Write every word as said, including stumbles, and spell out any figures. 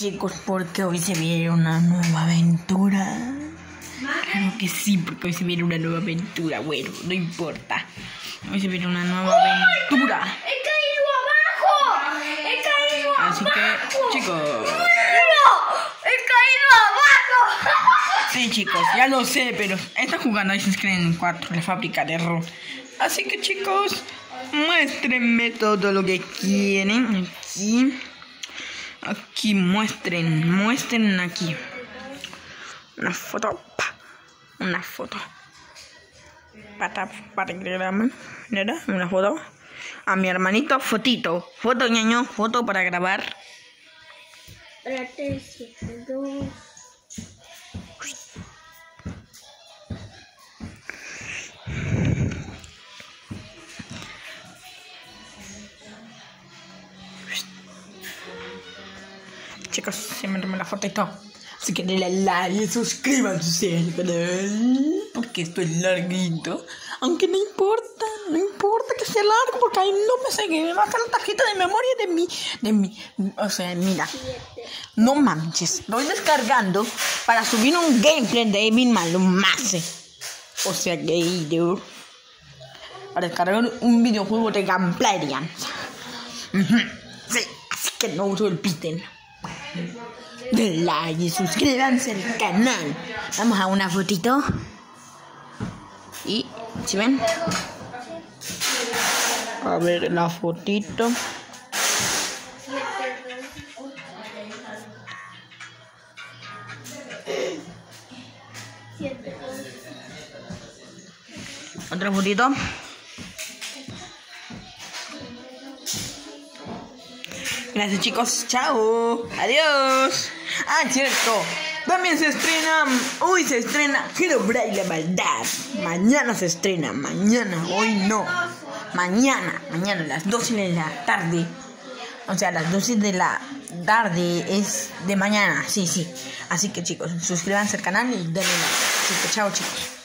chicos, porque hoy se viene una nueva aventura. Claro que sí, porque hoy se viene una nueva aventura. Bueno, no importa. Hoy se viene una nueva aventura. ¡He caído abajo! ¡He caído abajo! Así que, chicos. ¡No! ¡He caído abajo! Sí, chicos, ya lo sé, pero está jugando Assassin's Creed cuatro, la fábrica de error. Así que, chicos, muéstrenme todo lo que quieren aquí. Aquí muestren, muestren aquí. Una foto, pa, una foto. Para, para Instagram, ¿verdad? Una foto. A mi hermanito, fotito. Foto, ñaño, foto para grabar. Espérate, siete, dos. Chicos, siempre me la fotito. Así que denle like y suscríbanse al canal. Porque esto es larguito. Aunque no importa, no importa que sea largo. Porque ahí no me sé que me va a estar la tarjeta de memoria de mi, de mi. O sea, mira. No manches. Lo voy descargando para subir un gameplay de David Malumase. O sea, gamer. Para descargar un videojuego de gameplay. Sí, así que no uso el piten. Den like y suscríbanse al canal. Vamos a una fotito. Y, ¿sí ven? A ver la fotito. Otra fotito. Gracias, chicos. Chao. Adiós. Ah, cierto. También se estrena. Hoy se estrena Herobrine la maldad. Mañana se estrena. Mañana. Hoy no. Mañana. Mañana a las doce de la tarde. O sea, a las doce de la tarde es de mañana. Sí, sí. Así que, chicos, suscríbanse al canal y denle like. Así que, chao, chicos.